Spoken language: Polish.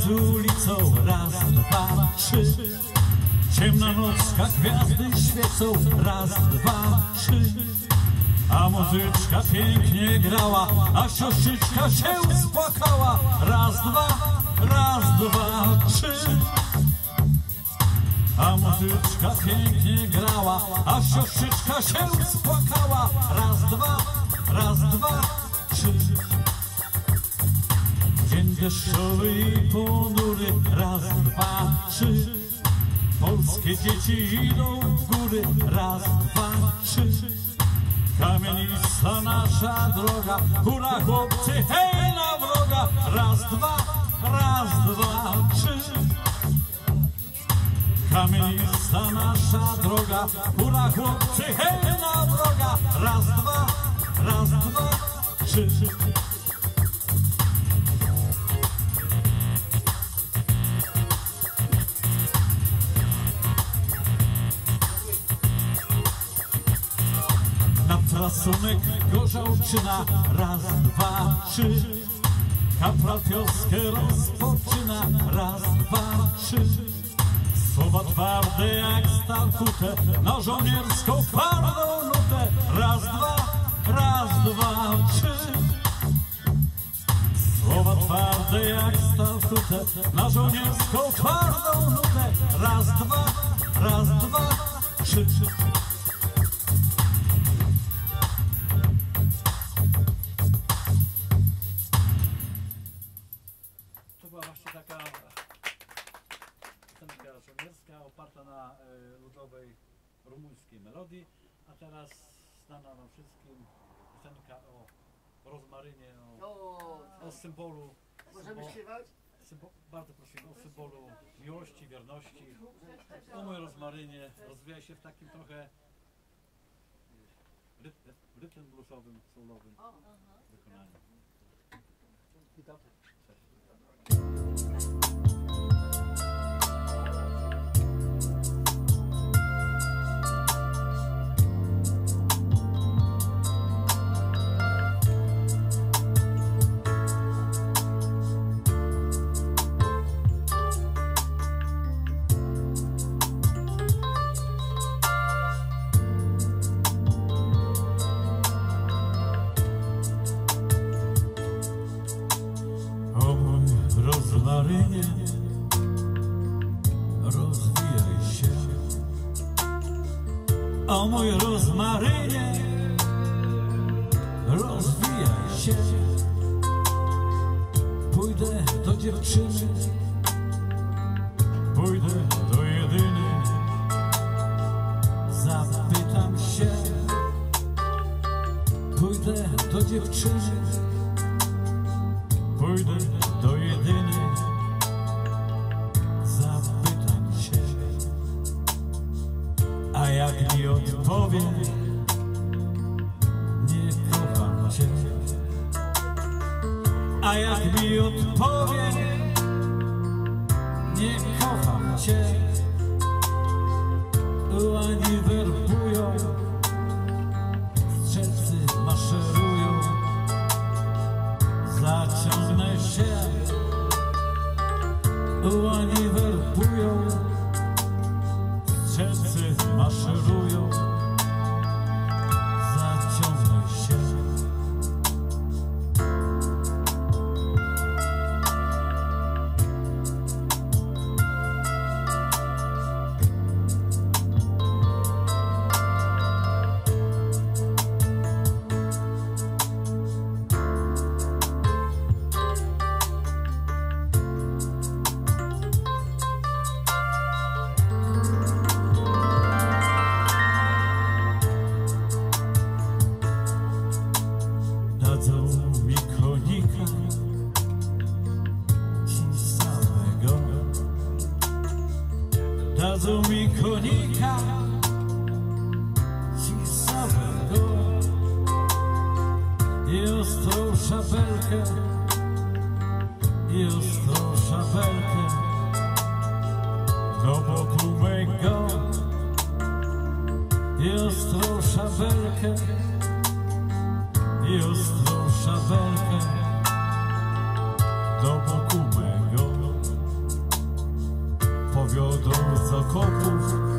ulicą, raz, dwa, trzy. Ciemna nocka, gwiazdy świecą, raz, dwa, trzy. A muzyczka pięknie grała, a siostrzyczka się spłakała. Raz, dwa, trzy. A muzyczka pięknie grała, a siostrzyczka się spłakała. Raz, dwa, trzy. Dzień deszczowy i ponury, raz, dwa, trzy. Polskie dzieci idą w góry, raz, dwa, trzy. Kamienista nasza droga, hura chłopcy, hej na wroga. Raz, dwa, trzy. Kamienista nasza droga, hura chłopcy, hej na wroga. Raz, dwa, trzy. Trasunek Gorzałczyna, raz, dwa, trzy. Kapral wioskę rozpoczyna, raz, dwa, trzy. Słowa twarde jak stal kute, na żołnierską twardą nutę. Raz, dwa, trzy. Słowa twarde jak stal kute, na żołnierską twardą nutę. Raz, dwa, trzy. Taka piosenka żołnierska oparta na ludowej rumuńskiej melodii, a teraz znana nam wszystkim piosenka o rozmarynie, o symbolu. Możemy śpiewać? Bardzo prosimy, o symbolu miłości, wierności. O mój rozmarynie rozwija się w takim trochę rytm bluesowym, soulowym wykonaniu. Witam. Rozmarynie, rozwijaj się. O mój rozmarynie, rozwijaj się. Pójdę do dziewczyny, pójdę do jedynej. Zapytam się, pójdę do dziewczyny, pójdę do jedynej. Zapytam się, a jak mi odpowie, nie kocham cię. A jak mi odpowie, nie kocham cię. Łani werbują, strzelcy maszerują. Zaciągnę się, łani werbują, strzelcy maszerują. Zaciągnę się. Dadzą mi konika ci samego i ostrą szabelkę, i ostrą szabelkę do boku mego, i ostrą szabelkę, i ostrą szabelkę do boku mego. wiodą z okopów